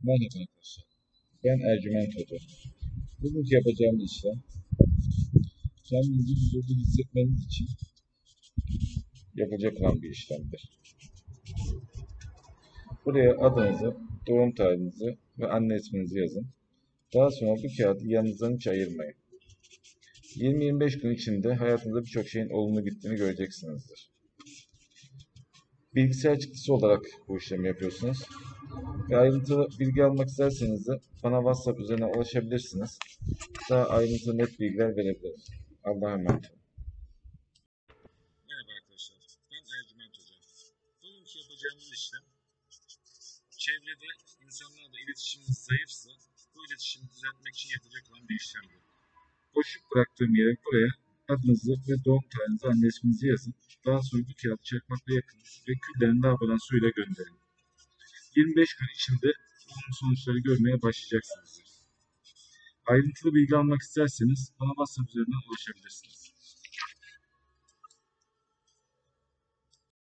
Merhaba arkadaşlar. Ben Ercüment Hoca. Bugünkü yapacağımız işlem kendinizi huzurlu hissetmeniz için yapılacak olan bir işlemdir. Buraya adınızı, doğum tarihinizi ve anne isminizi yazın. Daha sonra bu kağıdı yanınızdan hiç ayırmayın. 20-25 gün içinde hayatınızda birçok şeyin olumlu gittiğini göreceksinizdir. Bilgisayar çıktısı olarak bu işlemi yapıyorsunuz. Ve ayrıntılı bilgi almak isterseniz de bana WhatsApp üzerinden ulaşabilirsiniz. Daha ayrıntılı net bilgiler verebilirim. Allah'a emanet olun. Merhaba arkadaşlar, ben Ercüment Hoca. Bugünkü yapacağımız işlem, çevrede insanlarla iletişiminiz zayıfsa, bu iletişimi düzeltmek için yapacak olan bir işlemdir. Boşluk bıraktığım yere buraya adınızı ve doğum tarihinizi, anne isminizi yazın. Daha sonra bu kağıdı çakmakla yakın ve küllerini lavabodan suyla gönderin. 25 gün içinde olumlu sonuçları görmeye başlayacaksınız. Ayrıntılı bilgi almak isterseniz bana WhatsApp üzerinden ulaşabilirsiniz.